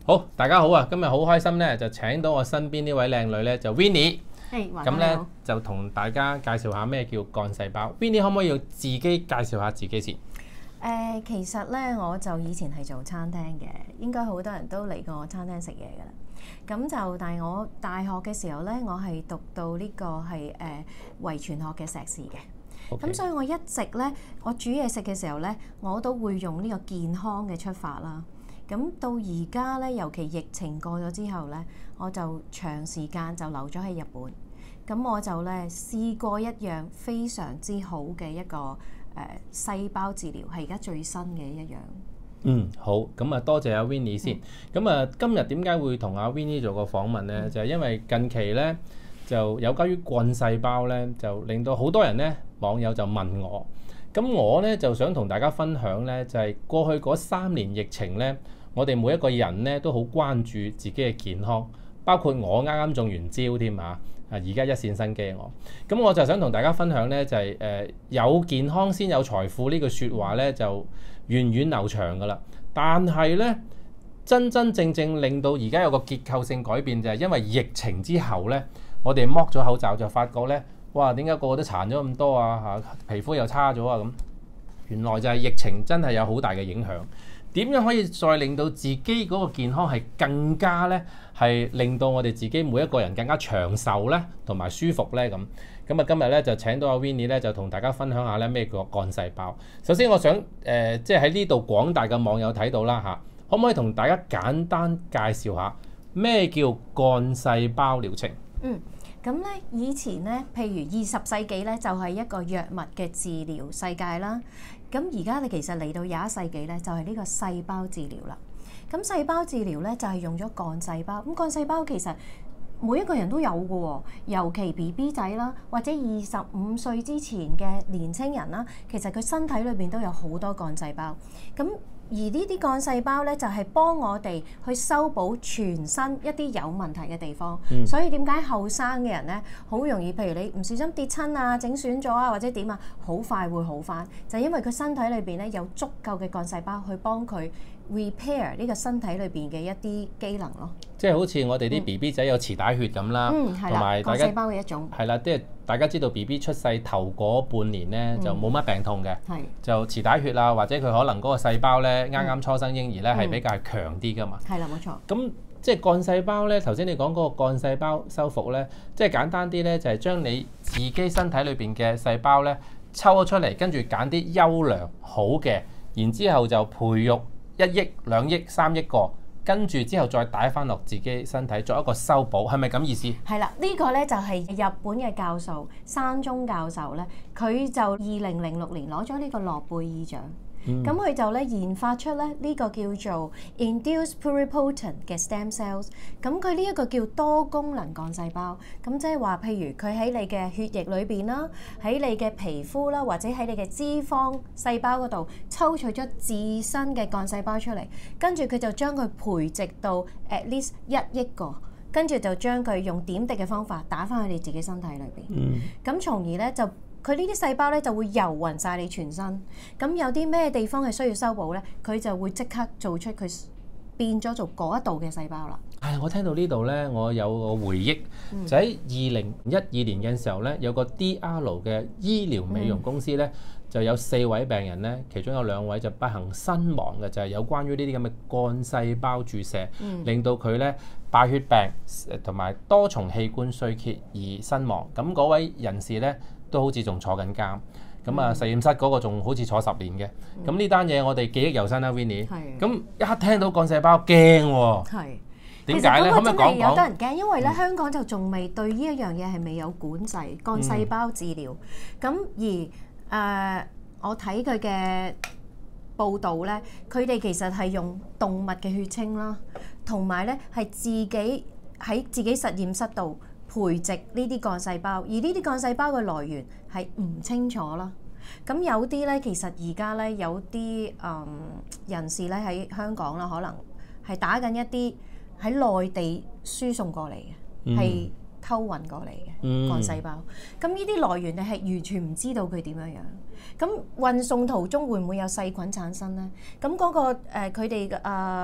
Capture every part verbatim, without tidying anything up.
好，大家好啊！今日好開心咧，就請到我身邊呢位靚女咧，就 Winnie。咁咧就同大家介紹下咩叫幹細胞。Winnie 可唔可以自己介紹下自己先？ 誒、呃，其實咧我就以前係做餐廳嘅，應該好多人都嚟過我餐廳食嘢㗎啦。咁就但係我大學嘅時候咧，我係讀到呢個係誒、呃、遺傳學嘅碩士嘅。咁 Okay. 所以我一直咧，我煮嘢食嘅時候咧，我都會用呢個健康嘅出發啦。咁到而家咧，尤其疫情過咗之後咧，我就長時間就留咗喺日本。咁我就咧試過一樣非常之好嘅一個誒、呃、細胞治療，係而家最新嘅一樣。 嗯，好。咁啊，多謝阿 Winnie 先。咁啊、嗯，今日點解會同阿 Winnie 做個訪問咧？嗯、就係因為近期咧就有關於幹細胞咧，就令到好多人咧網友就問我。咁我咧就想同大家分享咧，就係、是、過去嗰三年疫情咧。我哋每一個人咧都好關注自己嘅健康，包括我啱啱中完招添啊！啊，而家一線生機我，咁我就想同大家分享咧，就係、是、誒、呃、有健康先有財富呢句説話咧，就源遠流長噶啦。但係咧，真真正正令到而家有個結構性改變，就係因為疫情之後咧，我哋剝咗口罩就發覺咧，哇！點解個個都殘咗咁多啊？嚇，皮膚又差咗啊！咁原來就係疫情真係有好大嘅影響。點樣可以再令到自己嗰個健康係更加咧，係令到我哋自己每一個人更加長壽咧，同埋舒服咧咁。咁啊，今日咧就請到阿 Winnie 咧，就同大家分享下咧咩叫幹細胞。首先，我想誒、呃，即係喺呢度廣大嘅網友睇到啦嚇，可唔可以同大家簡單介紹下咩叫幹細胞療程？ 嗯，咁咧以前咧，譬如二十世紀咧，就係一個藥物嘅治療世界啦。咁而家你其實嚟到廿一世紀咧，就係呢個細胞治療啦。咁細胞治療咧就係用咗幹細胞。咁幹細胞其實每一個人都有嘅喎，尤其 B B 仔啦，或者二十五歲之前嘅年青人啦，其實佢身體裏邊都有好多幹細胞。咁而呢啲幹細胞咧，就係幫我哋去修補全身一啲有問題嘅地方。嗯、所以點解後生嘅人咧，好容易，譬如你唔小心跌親啊、整損咗啊，或者點啊，好快會好返，就係因為佢身體裏邊咧有足夠嘅幹細胞去幫佢 repair 呢個身體裏邊嘅一啲機能咯。 即係好似我哋啲 B B 仔有臍帶血咁啦，同埋大家幹細胞嘅一種係啦，即係大家知道 B B 出世頭嗰半年咧就冇乜病痛嘅， 嗯、 就臍帶血啊，或者佢可能嗰個細胞咧啱啱初生嬰兒咧係比較強啲噶嘛。 係啦、嗯，冇錯。 咁即係幹細胞咧，頭先你講嗰個幹細胞修復咧，即係簡單啲咧，就係將你自己身體裏邊嘅細胞咧抽咗出嚟，跟住揀啲優良好嘅，然之後就培育一億、兩億、三億個。跟住之後再帶翻落自己身體作一個修補，係咪咁意思？ 係啦，呢、這個咧就係日本嘅教授山中教授咧，佢就二零零六年攞咗呢個諾貝爾獎。咁佢、嗯、就咧研發出咧呢個叫做 induced pluripotent 嘅 stem cells。咁佢呢一個叫多功能幹細胞。咁即係話，譬如佢喺你嘅血液裏邊啦，喺你嘅皮膚啦，或者喺你嘅脂肪細胞嗰度抽取咗自身嘅幹細胞出嚟，跟住佢就將佢培植到 at least 一億個，跟住就將佢用點滴嘅方法打翻去你自己身體裏邊。嗯。咁從而咧就。佢呢啲細胞咧就會遊勻晒你全身，咁有啲咩地方係需要修補咧，佢就會即刻做出佢變咗做嗰一度嘅細胞啦。 係，我聽到呢度咧，我有個回憶，嗯、就喺二零一二年嘅時候咧，有個 D R 嘅醫療美容公司咧，嗯、就有四位病人咧，其中有兩位就不幸身亡嘅，就係、是、有關於呢啲咁嘅幹細胞注射，嗯、令到佢咧敗血病同埋多重器官衰竭而身亡。咁嗰位人士咧，都好似仲坐緊監，咁啊實驗室嗰個仲好似坐十年嘅，咁呢單嘢我哋記憶猶新啦 Winnie，咁一聽到幹細胞驚喎， 係點解咧？可唔可以講講？ 真係有得人驚，因為咧、嗯、香港就仲未對呢一樣嘢係未有管制幹細胞治療，咁、嗯、而誒、呃、我睇佢嘅報道咧，佢哋其實係用動物嘅血清啦，同埋咧係自己喺自己實驗室度培植呢啲幹細胞，而呢啲幹細胞嘅來源係唔清楚啦。咁有啲咧，其實而家咧有啲嗯人士咧喺香港啦，可能係打緊一啲喺內地輸送過嚟嘅，係、嗯、偷運過嚟嘅幹細胞。咁呢啲來源你係完全唔知道佢點樣樣。咁運送途中會唔會有細菌產生咧？咁嗰、嗰個佢哋嘅啊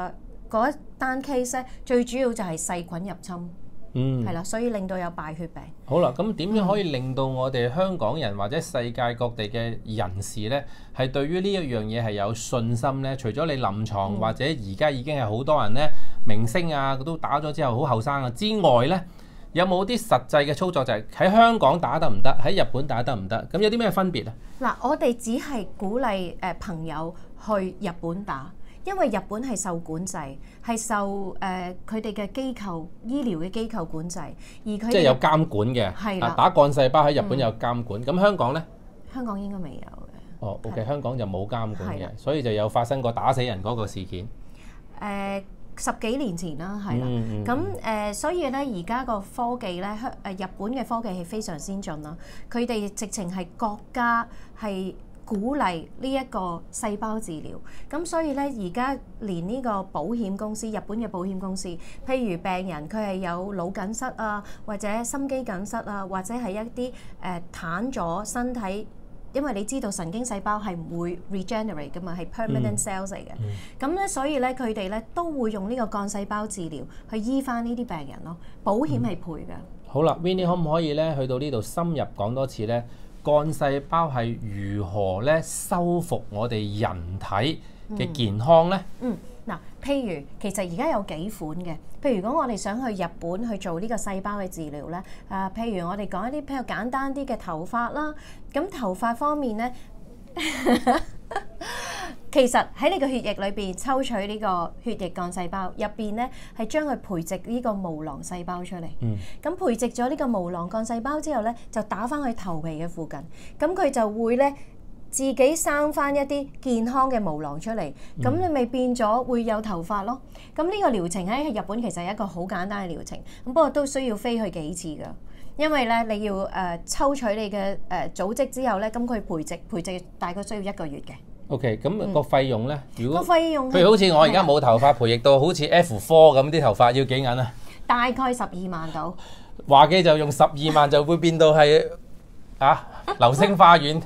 嗰一單 case 咧，最主要就係細菌入侵。 嗯， 係啦，所以令到有敗血病。 好啦，咁點樣可以令到我哋香港人或者世界各地嘅人士呢，係對於呢一樣嘢係有信心呢？除咗你臨床、嗯、或者而家已經係好多人呢，明星啊都打咗之後好後生啊之外呢，有冇啲實際嘅操作就係喺香港打得唔得，喺日本打得唔得？咁有啲咩分別啊？嗱， 我哋只係鼓勵誒朋友去日本打。因為日本係受管制，係受誒佢哋嘅機構醫療嘅機構管制，而佢即係有監管嘅。係啦，打幹細胞喺日本有監管，咁、嗯、香港呢？ 香港應該未有嘅。 哦 ，OK，香港就冇監管嘅，所以就有發生過打死人嗰個事件。誒、 呃，十幾年前啦，係啦。咁誒、嗯嗯呃，所以咧，而家個科技咧，香誒日本嘅科技係非常先進啦。佢哋直情係國家係鼓勵呢一個細胞治療，咁所以咧而家連呢個保險公司，日本嘅保險公司，譬如病人佢係有腦梗塞啊，或者心肌梗塞啊，或者係一啲誒癱咗身體，因為你知道神經細胞係唔會 regenerate 噶嘛，係 permanent cells 嚟嘅。咁咧、嗯，所以咧佢哋咧都會用呢個幹細胞治療去醫翻呢啲病人咯，保險係賠嘅。好啦 Winnie 可唔可以咧去到呢度深入講多次咧？幹細胞係如何咧修復我哋人體嘅健康咧？ 嗯，嗱、嗯，譬如其實而家有幾款嘅，譬如如果我哋想去日本去做呢個細胞嘅治療咧，啊，譬如我哋講一啲比較簡單啲嘅頭髮啦，咁頭髮方面咧。其實喺你個血液裏邊抽取呢個血液幹細胞入邊咧，係將佢培植呢個毛囊細胞出嚟。嗯。咁培植咗呢個毛囊幹細胞之後咧，就打翻去頭皮嘅附近，咁佢就會咧自己生翻一啲健康嘅毛囊出嚟。咁、嗯、你咪變咗會有頭髮咯。咁呢個療程喺日本其實係一個好簡單嘅療程，咁不過都需要飛去幾次㗎。因為咧你要誒、呃、抽取你嘅誒、呃、組織之後咧，咁佢培植培植大概需要一個月嘅。 O.K. 咁個費用咧，嗯、如果個費用譬如好似我而家冇頭髮，培育到好似 F 四咁啲頭髮要幾銀啊？ 大概十二萬到。 話嘅就用十二萬就會變到係啊流星花園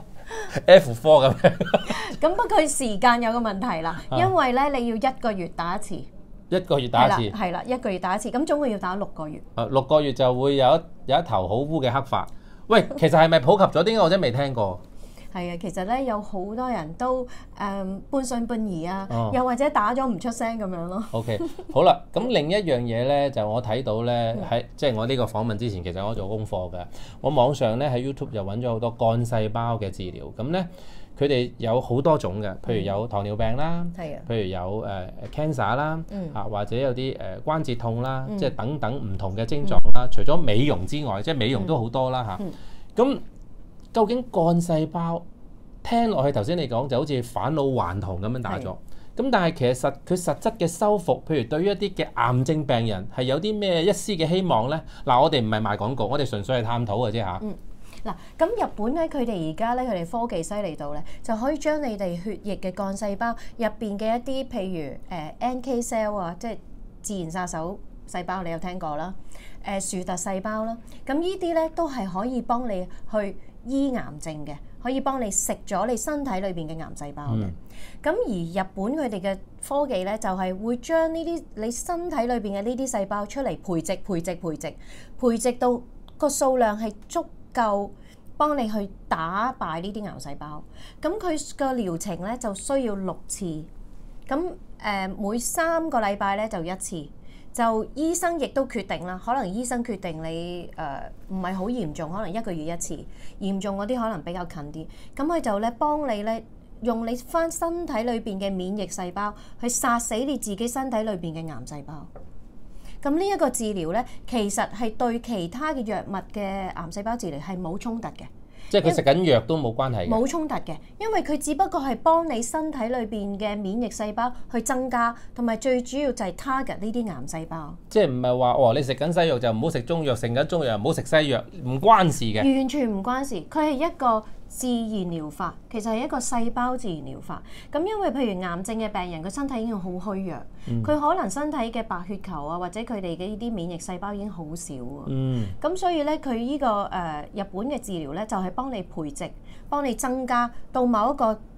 F 四咁樣。 咁不過佢時間有個問題啦，因為咧你要一個月打一次。 一個月打一次。 係啦，一個月打一次，咁總共要打六個月。 啊，六個月就會有一有一頭好烏嘅黑髮。喂，其實係咪普及咗？點解我真係未聽過？ 係啊，其實咧有好多人都誒、嗯、半信半疑啊， 哦、 又或者打咗唔出聲咁樣咯。 OK，好啦，咁另一樣嘢咧就我睇到咧喺即係我呢個訪問之前，其實我做功課嘅，我網上咧喺 YouTube 就揾咗好多幹細胞嘅治療，咁咧佢哋有好多種嘅，譬如有糖尿病啦， 係啊、 嗯，譬如有誒、呃、cancer 啦，嗯、啊或者有啲誒、呃、關節痛啦，嗯、即係等等唔同嘅症狀啦。嗯、除咗美容之外，即係美容都好多啦嚇。咁、嗯嗯究竟幹細胞聽落去頭先你講就好似返老還童咁樣打咗，咁的但係其實佢實質嘅修復，譬如對於一啲嘅癌症病人係有啲咩一絲嘅希望呢？嗱，我哋唔係賣廣告，我哋純粹係探討嘅啫嚇。 嗯，嗱，咁日本咧，佢哋而家咧，佢哋科技犀利到咧，就可以將你哋血液嘅幹細胞入邊嘅一啲，譬如誒、呃、N K cell 啊，即係自然殺手細胞，你有聽過啦？誒、呃、樹突細胞啦，咁呢啲咧都係可以幫你去醫癌症嘅，可以幫你食咗你身體裏邊嘅癌細胞嘅。咁、嗯、而日本佢哋嘅科技咧，就係、是、會將呢啲你身體裏邊嘅呢啲細胞出嚟培植、培植、培植、培植到個數量係足夠幫你去打敗呢啲癌細胞。咁佢個療程咧就需要六次，咁誒、呃、每三個禮拜咧就一次。就醫生亦都決定啦，可能醫生決定你誒唔係好嚴重，可能一個月一次；嚴重嗰啲可能比較近啲。咁佢就咧幫你咧用你翻身體裏邊嘅免疫細胞去殺死你自己身體裏邊嘅癌細胞。咁呢一個治療咧，其實係對其他嘅藥物嘅癌細胞治療係冇衝突嘅。 即係佢食緊藥都冇關係嘅， 冇衝突嘅，因為佢只不過係幫你身體裏邊嘅免疫細胞去增加，同埋最主要就係 target 呢啲癌細胞。 即係唔係話哦，你食緊西藥就唔好食中藥，食緊中藥唔好食西藥，唔關事嘅。 完全唔關事，佢係一個自然療法，其實係一個細胞自然療法。咁因為譬如癌症嘅病人，佢身體已經好虛弱，佢、嗯、可能身體嘅白血球啊，或者佢哋嘅呢啲免疫細胞已經好少啊。嗯。咁所以咧，佢呢、這個誒、呃、日本嘅治療咧，就係、是、幫你培植，幫你增加到某一個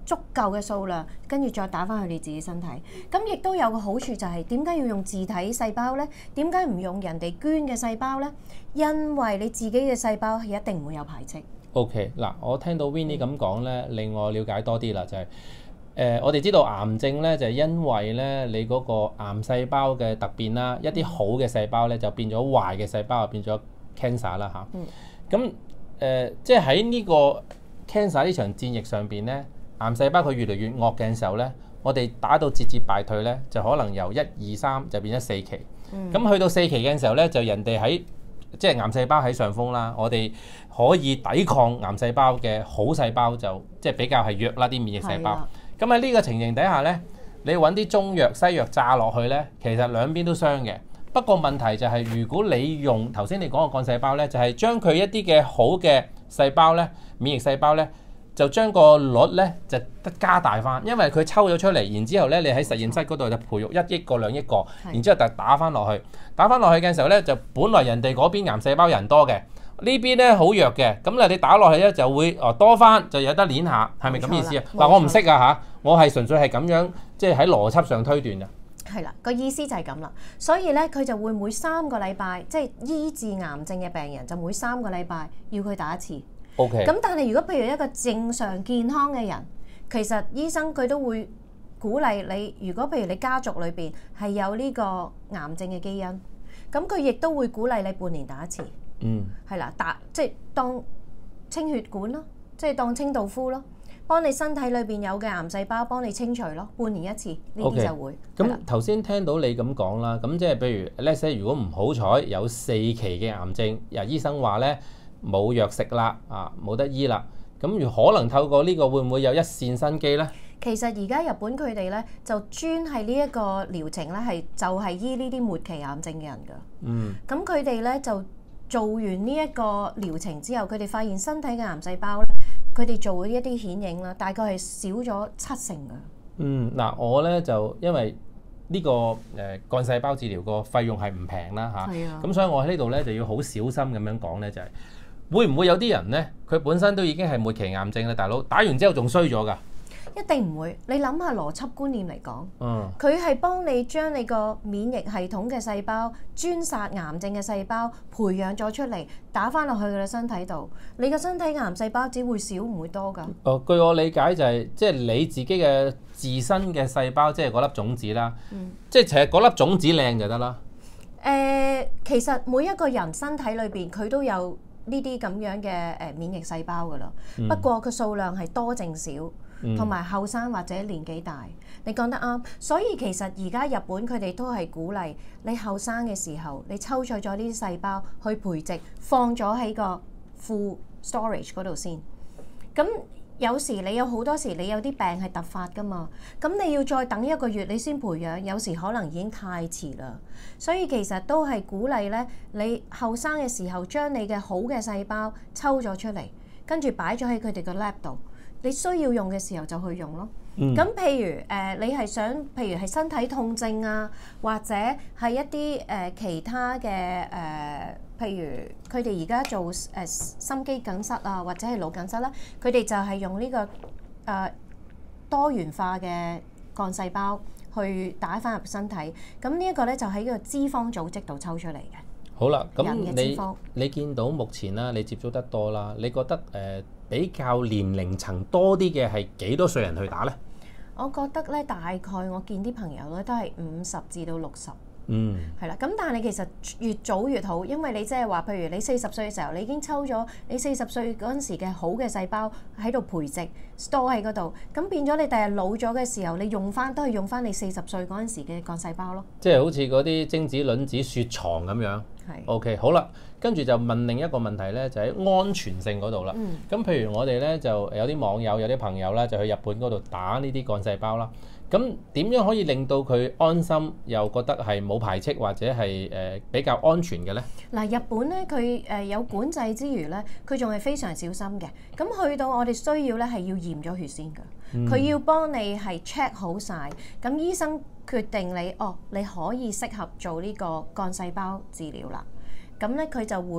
足夠嘅數量，跟住再打翻去你自己身體。咁亦都有個好處就係點解要用自體細胞呢？點解唔用人哋捐嘅細胞呢？因為你自己嘅細胞係一定唔會有排斥。 OK， 嗱，我聽到 Winnie 咁講咧，令我了解多啲啦，就係、是、誒、呃，我哋知道癌症咧就係、是、因為咧你嗰個癌細胞嘅突變啦，一啲好嘅細胞咧就變咗壞嘅細胞，就變咗 cancer 啦嚇。咁誒、呃，即係喺呢個 cancer 呢場戰役上邊咧，癌細胞佢越嚟越惡嘅時候咧，我哋打到節節敗退咧，就可能由一二三就變咗四期。咁、嗯、去到四期嘅時候咧，就人哋喺即係癌細胞喺上風啦，我哋可以抵抗癌細胞嘅好細胞就即係比較係弱啦啲免疫細胞。咁喺呢個情形底下咧，你揾啲中藥西藥炸落去咧，其實兩邊都傷嘅。不過問題就係、是、如果你用頭先你講嘅幹細胞咧，就係、是、將佢一啲嘅好嘅細胞咧，免疫細胞咧，就將個率咧就得加大翻，因為佢抽咗出嚟，然之後咧你喺實驗室嗰度就培育一億個兩億個，然之後就打翻落去，打翻落去嘅時候咧，就本來人哋嗰邊癌細胞人多嘅，呢邊咧好弱嘅，咁咧你打落去咧就會哦多翻，就有得攣下，係咪咁意思啊？嗱，我唔識啊嚇，我係純粹係咁樣，即係喺邏輯上推斷啊。 係啦，個意思就係咁啦，所以咧佢就會每三個禮拜，即係醫治癌症嘅病人就每三個禮拜要佢打一次。 OK。 咁但係如果譬如一個正常健康嘅人，其實醫生佢都會鼓勵你，如果譬如你家族裏邊係有呢個癌症嘅基因，咁佢亦都會鼓勵你半年打一次。嗯。係啦，打即係當清血管咯，即係當清道夫咯。幫你身體裏邊有嘅癌細胞幫你清除咯，半年一次呢啲就會。 咁頭先聽到你咁講啦，咁即係譬如 let's say 如果唔好彩有四期嘅癌症，又醫生話咧冇藥食啦，啊冇得醫啦，咁如可能透過呢個會唔會有一線生機咧？ 其實而家日本佢哋咧就專係呢一個療程咧係就係醫呢啲末期癌症嘅人㗎。嗯。咁佢哋咧就做完呢一個療程之後，佢哋發現身體嘅癌細胞咧。佢哋做一啲顯影啦，大概係少咗七成㗎。嗯， 嗱，我咧就因為呢、這個誒、呃、幹細胞治療個費用係唔平啦嚇，咁、啊啊、所以我喺呢度咧就要好小心咁樣講咧，就係、是、會唔會有啲人咧，佢本身都已經係末期癌症啦，大佬打完之後仲衰咗㗎？ 一定唔會，你諗下邏輯觀念嚟講，佢係、嗯、幫你將你個免疫系統嘅細胞專殺癌症嘅細胞培養咗出嚟，打翻落去佢嘅身體度，你個身體癌細胞只會少唔會多㗎。 哦，據我理解就係、是、即係你自己嘅自身嘅細胞，即係嗰粒種子啦，嗯、即係其實嗰粒種子靚就得啦。 誒、呃，其實每一個人身體裏邊佢都有呢啲咁樣嘅誒免疫細胞㗎啦，嗯、不過佢數量係多定少。同埋後生或者年紀大，你講得啱。所以其實而家日本佢哋都係鼓勵你後生嘅時候，你抽取咗呢啲細胞去培植，放咗喺個副 storage 嗰度先。咁有時你有好多時你有啲病係突發㗎嘛，咁你要再等一個月你先培養，有時可能已經太遲啦。所以其實都係鼓勵咧，你後生嘅時候將你嘅好嘅細胞抽咗出嚟，跟住擺咗喺佢哋個 lab 度。你需要用嘅時候就去用咯。咁、嗯、譬如誒、呃，你係想譬如係身體痛症啊，或者係一啲誒、呃、其他嘅誒、呃，譬如佢哋而家做誒、呃、心肌梗塞啊，或者係腦梗塞啦，佢哋就係用呢、這個誒、呃、多元化嘅幹細胞去打返入身體。咁呢一個咧就喺個脂肪組織度抽出嚟嘅。 好啦，咁你你見到目前啦，你接觸得多啦，你覺得誒、呃比較年齡層多啲嘅係幾多歲人去打呢？ 我覺得咧，大概我見啲朋友咧都係五十至到六十。 嗯，係啦。咁但係你其實越早越好，因為你即係話，譬如你四十歲嘅時候，你已經抽咗你四十歲嗰陣時嘅好嘅細胞喺度培植 store 喺嗰度，咁變咗你第日老咗嘅時候，你用翻都係用翻你四十歲嗰陣時嘅幹細胞咯。 即係好似嗰啲精子卵子雪藏咁樣。係。OK，好啦。跟住就問另一個問題咧，就喺安全性嗰度啦。咁、嗯、譬如我哋咧就有啲網友、有啲朋友啦，就去日本嗰度打呢啲幹細胞啦。咁點樣可以令到佢安心，又覺得係冇排斥或者係誒、呃、比較安全嘅咧？嗱， 日本咧佢誒有管制之餘咧，佢仲係非常小心嘅。咁去到我哋需要咧係要驗咗血先㗎。佢、嗯、要幫你係 check 好晒，咁醫生決定你哦，你可以適合做呢個幹細胞治療啦。咁咧佢就會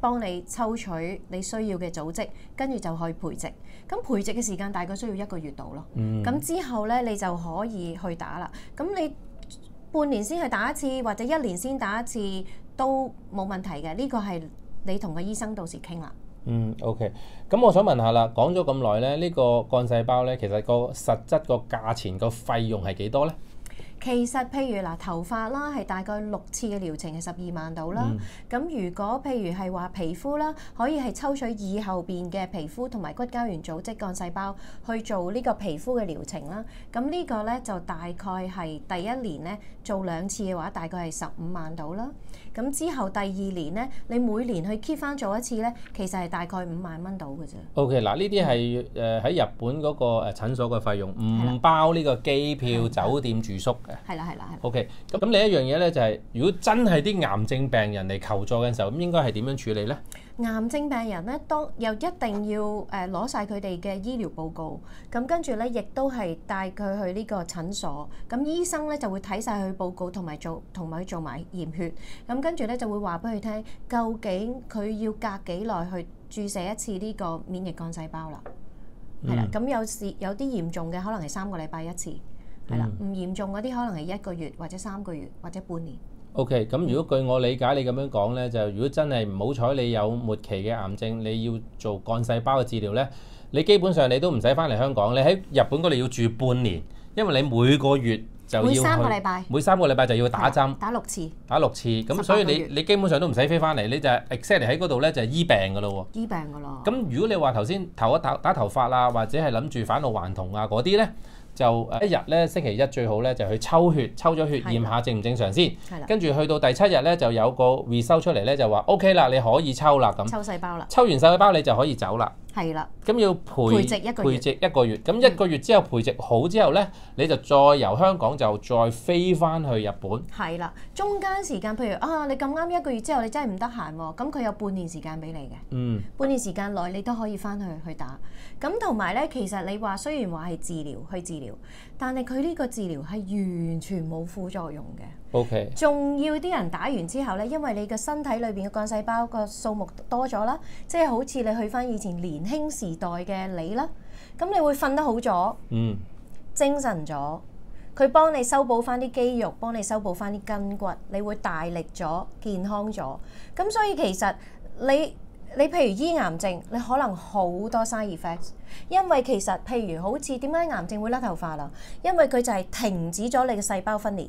幫你抽取你需要嘅組織，跟住就去培植。咁培植嘅時間大概需要一個月度咯。咁、嗯、之後咧，你就可以去打啦。咁你半年先去打一次，或者一年先打一次都冇問題嘅。呢、這個係你同個醫生到時傾啦。 嗯 ，OK。咁我想問下啦，講咗咁耐咧，呢、這個幹細胞咧，其實個實質個價錢個費用係幾多咧？ 其實譬如嗱頭髮啦，係大概六次嘅療程係十二萬度啦。咁、嗯、如果譬如係話皮膚啦，可以係抽取耳後邊嘅皮膚同埋骨膠原組織幹細胞去做呢個皮膚嘅療程啦。咁呢個咧就大概係第一年咧做兩次嘅話，大概係十五萬度啦。咁之後第二年咧，你每年去 keep 翻做一次咧，其實係大概五萬蚊到嘅啫。 OK，嗱呢啲係誒喺日本嗰個誒診所嘅費用，唔包呢個機票、酒店住宿嘅。係啦，係啦，係。OK，咁咁另一樣嘢咧就係、是，如果真係啲癌症病人嚟求助嘅時候，咁應該係點樣處理咧？ 癌症病人咧，當又一定要誒攞晒佢哋嘅醫療報告，咁跟住咧亦都係帶佢去呢個診所，咁醫生咧就會睇晒佢報告同埋做同埋做埋驗血，咁跟住咧就會話俾佢聽，究竟佢要隔幾耐去注射一次呢個免疫幹細胞啦。係啦、嗯，咁有時有啲嚴重嘅可能係三個禮拜一次，係啦，唔嚴重嗰啲可能係一個月或者三個月或者半年。 O.K. 咁如果據我理解你咁樣講咧，就如果真係唔好彩你有末期嘅癌症，你要做幹細胞嘅治療咧，你基本上你都唔使翻嚟香港，你喺日本嗰度要住半年，因為你每個月就要去，每三個禮拜，每三個禮拜就要打針，打六次，打六次，咁所以你你基本上都唔使飛翻嚟，你就 exactly 喺嗰度咧就係醫病噶咯喎，醫病噶咯。咁如果你話頭先頭一打打頭髮啊，或者係諗住返老還童啊嗰啲咧，就一日咧星期一最好咧就去抽血，抽咗血驗下正唔正常先，跟住去到第七日咧就有個 result 出嚟咧就話 OK 啦，你可以抽啦咁，抽細胞啦，抽完細胞你就可以走啦。係啦，咁要培培植一個月，培植一個月，咁一個月之後培植好之後咧，你就再由香港就再飛翻去日本。係啦，中間時間譬如啊，你咁啱一個月之後你真係唔得閒喎，咁佢有半年時間俾你嘅。嗯，半年時間內你都可以翻去去打。咁同埋咧，其實你話雖然話係治療去治療，但係佢呢個治療係完全冇副作用嘅。OK，仲要啲人打完之後咧，因為你個身體裏邊嘅幹細胞個數目多咗啦，即係好似你去翻以前年輕時代嘅你啦，咁你會瞓得好咗，嗯，精神咗，佢幫你修補翻啲肌肉，幫你修補翻啲筋骨，你會大力咗，健康咗，咁所以其實你你譬如醫癌症，你可能好多 side effects，因為其實譬如好似點解癌症會甩頭髮啦？因為佢就係停止咗你嘅細胞分裂。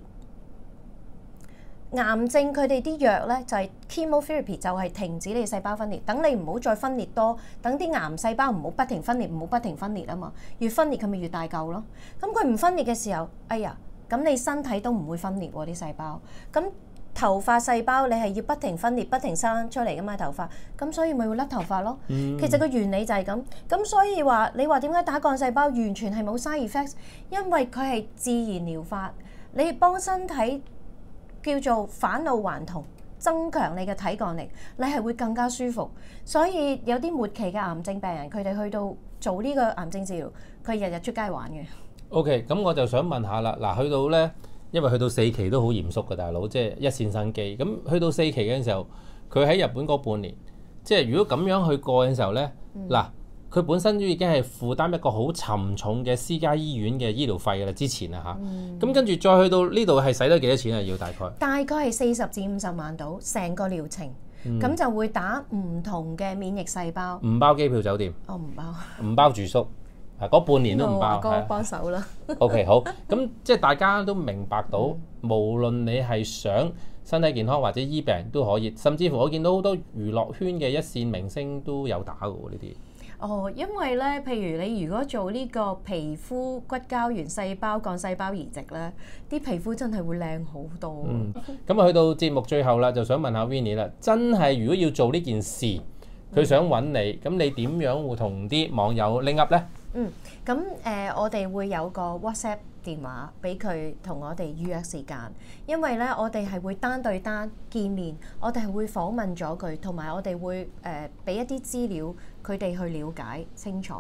癌症佢哋啲藥咧就係 chemotherapy，就係停止你細胞分裂，等你唔好再分裂多，等啲癌細胞唔好不停分裂，唔好不停分裂啊嘛，越分裂佢咪越大嚿咯。咁佢唔分裂嘅時候，哎呀，咁你身體都唔會分裂喎啲細胞。咁頭髮細胞你係要不停分裂、不停生出嚟噶嘛頭髮，咁所以咪會甩頭髮咯。嗯、其實個原理就係咁。咁所以話你話點解打幹細胞完全係冇 side effects？因為佢係自然療法，你幫身體叫做返老還童，增強你嘅體抗力，你係會更加舒服。所以有啲末期嘅癌症病人，佢哋去到做呢個癌症治療，佢日日出街玩嘅。OK， 咁我就想問下啦，嗱，去到咧，因為去到四期都好嚴肅嘅大佬，即係一線生機。咁去到四期嘅時候，佢喺日本嗰半年，即係如果咁樣去過嘅時候咧，嗱、嗯。佢本身都已經係負擔一個好沉重嘅私家醫院嘅醫療費㗎啦，之前啊嚇，咁、嗯、跟住再去到呢度係使咗幾多錢啊？要大概大概係四十至五十萬到成個療程，咁、嗯、就會打唔同嘅免疫細胞，唔包機票酒店，哦唔包，唔包住宿，啊嗰半年都唔包，哥幫手啦。OK 好，咁即係大家都明白到，嗯、無論你係想身體健康或者醫病都可以，甚至乎我見到好多娛樂圈嘅一線明星都有打㗎喎呢啲。哦，因為咧，譬如你如果做呢個皮膚骨膠原細胞幹細胞移植咧，啲皮膚真係會靚好多。嗯，咁啊去到節目最後啦，就想問下 Winnie 啦，真係如果要做呢件事，佢想揾你，咁、嗯、你點樣會同啲網友拎 up 咧？嗯，咁誒、呃，我哋會有個 WhatsApp 電話俾佢同我哋預約時間，因為咧我哋係會單對單見面，我哋係會訪問咗佢，同埋我哋會誒俾、呃、一啲資料佢哋去了解清楚。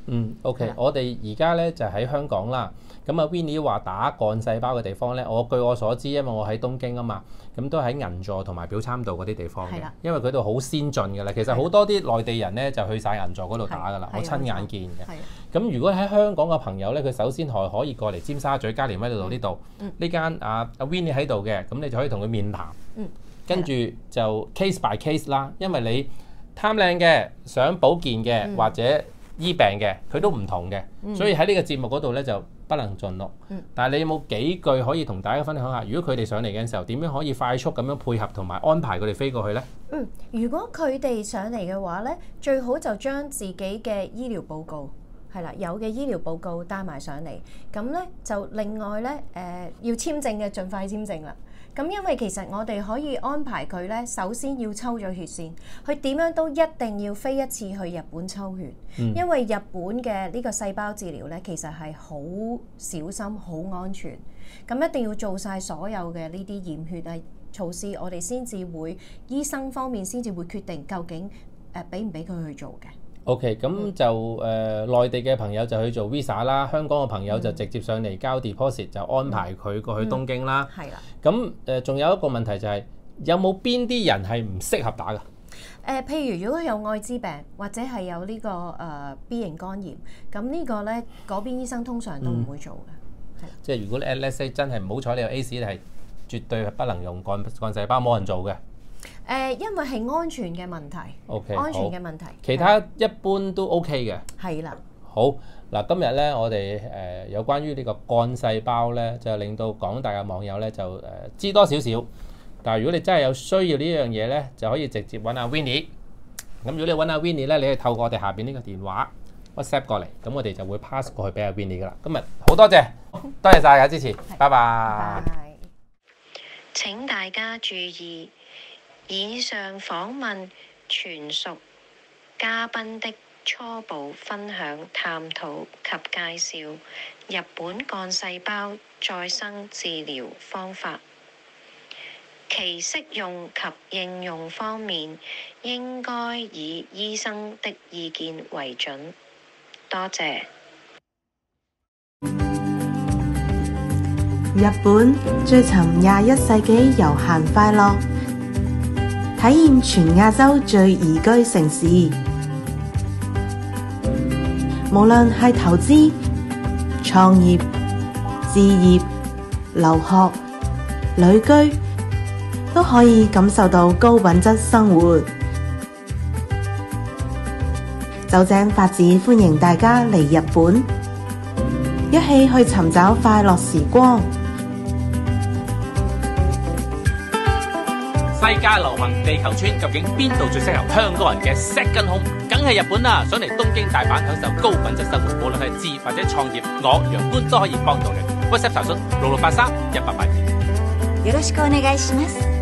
嗯，OK， 係啦我哋而家咧就喺香港啦。咁啊 Winnie 話打幹細胞嘅地方咧，我據我所知，因為我喺東京啊嘛，咁都喺銀座同埋表參道嗰啲地方嘅係啦， 因為佢度好先進㗎啦。其實好多啲內地人咧就去晒銀座嗰度打㗎啦， 係我親眼見嘅。 係咁如果喺香港嘅朋友咧，佢首先係可以過嚟尖沙咀加連威道呢度， 嗯呢間啊阿 Winnie 喺度嘅，咁你就可以同佢面談， 嗯跟住就 case by case 啦，因為你貪靚嘅、想保健嘅、 嗯或者醫病嘅，佢都唔同嘅， 嗯所以喺呢個節目嗰度咧就不能盡錄。 嗯但係你有冇幾句可以同大家分享下？如果佢哋上嚟嘅時候，點樣可以快速咁樣配合同埋安排佢哋飛過去呢？ 嗯，如果佢哋上嚟嘅話咧，最好就將自己嘅醫療報告係啦，有嘅醫療報告帶埋上嚟。咁咧就另外咧誒、呃、要簽證嘅，盡快簽證啦。咁因為其實我哋可以安排佢咧，首先要抽咗血先，佢點樣都一定要飛一次去日本抽血， 嗯因為日本嘅呢個細胞治療咧，其實係好小心、好安全，咁一定要做晒所有嘅呢啲驗血啊措施，我哋先至會醫生方面先至會決定究竟誒俾唔俾佢去做嘅。 OK，咁就誒、呃、內地嘅朋友就去做 visa 啦，香港嘅朋友就直接上嚟交 deposit 就安排佢過去東京啦。 係啦、 咁誒仲有一個問題就係、有冇邊啲人係唔適合打㗎？ 誒、呃，譬如如果有愛滋病或者係有呢、這個誒、呃、B 型肝炎，咁呢個咧嗰邊醫生通常都唔會做嘅。係啦、 即係如果你 let's say 真係唔好彩你有 A C， 你係絕對係不能用幹幹細胞，冇人做嘅。 誒、呃，因為係安全嘅問題 OK， 安全嘅問題。 其他一般都 OK 嘅。 係啦。 好嗱，今日咧我哋誒、呃、有關於呢個幹細胞咧，就令到廣大嘅網友咧就誒、呃、知多少少。但係如果你真係有需要呢樣嘢咧，就可以直接揾阿 Winnie。咁如果你揾阿 Winnie 咧，你係透過我哋下邊呢個電話 WhatsApp 過嚟，咁我哋就會 pass 過去俾阿 Winnie 噶啦。今日好多謝，多謝晒大家支持，拜拜。 拜拜。 請大家注意，以上訪問全屬嘉賓的初步分享、探討及介紹日本幹細胞再生治療方法，其適用及應用方面應該以醫生的意見為準。多謝。 日本追尋廿一世紀悠閒快樂，體驗全亞洲最宜居城市。無論係投資、創業、置業、留學、旅居，都可以感受到高品質生活。酒井法子歡迎大家嚟日本，一起去尋找快樂時光。 世界流行地球村，究竟邊度最適合香港人嘅 second home？梗係日本啦！想嚟東京大阪享受高品質生活，無論係置業或者創業，我楊官都可以幫到你。WhatsApp 查詢六六八三一八八二。 よろしくお願いします。